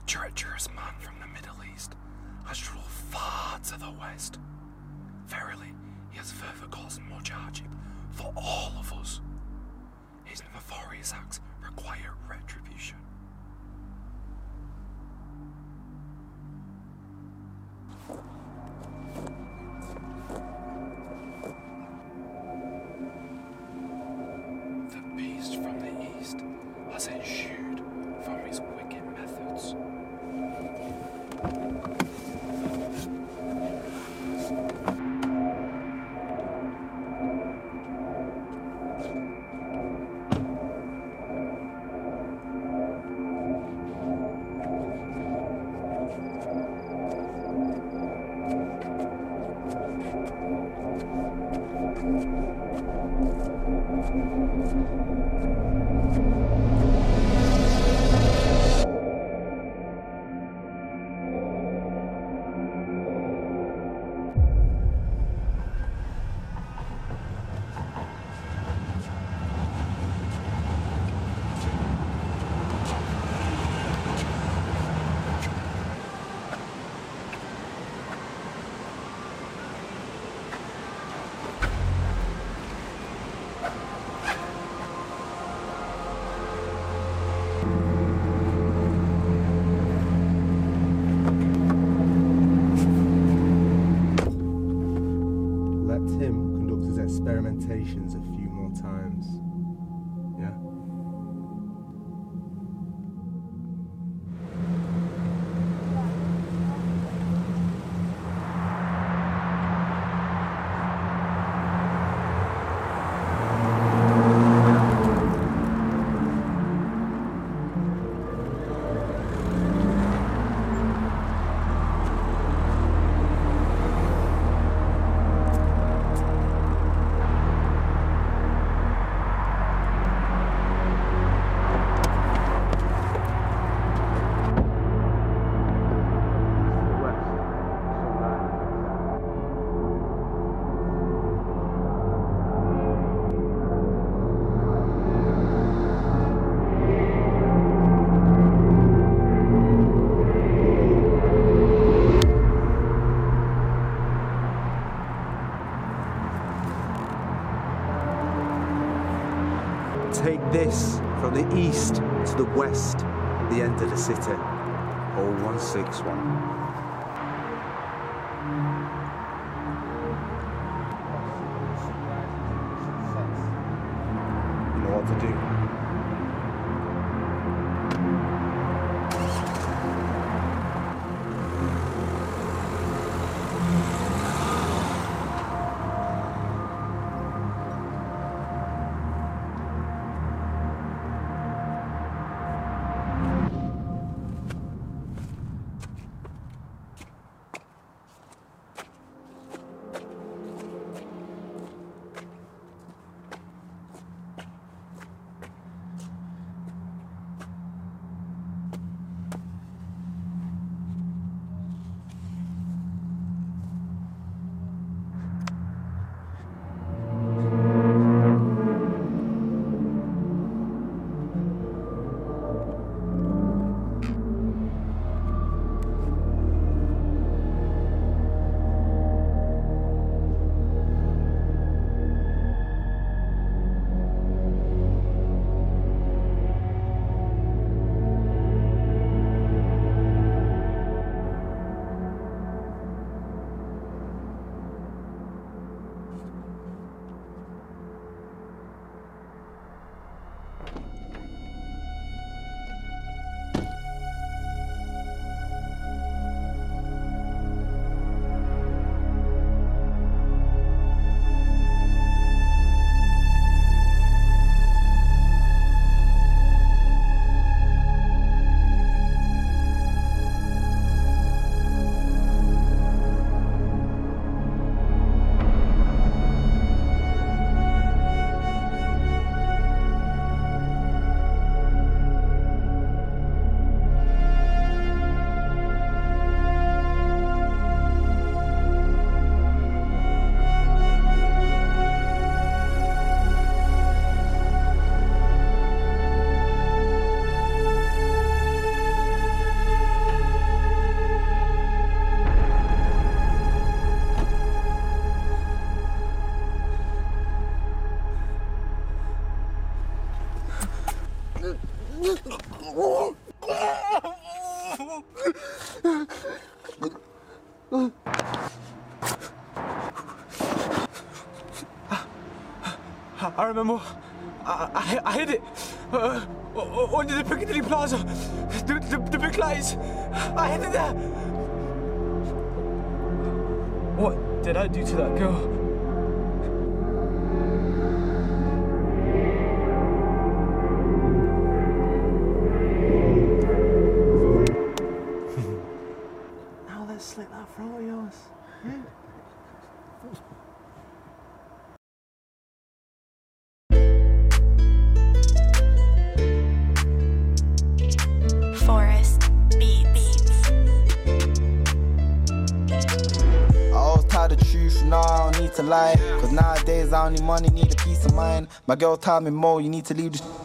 treacherous man from the Middle East has travelled far to the west. Verily, he has further caused much hardship for all of us. His nefarious acts require retribution. The beast from the east has ensued from his wicked methods. Experimentations a few more times. Yeah? Take this from the east to the west, the end of the city. Hole 161. You know what to do. Memo. I hid it under the Piccadilly Plaza. The big lights. I hid it there. What did I do to that girl? Now let's slit that throat of yours. Yeah. Forest Beats. I always tell the truth, no, I don't need to lie. Cause nowadays I only money, need a peace of mind. My girl told me, Mo, you need to leave this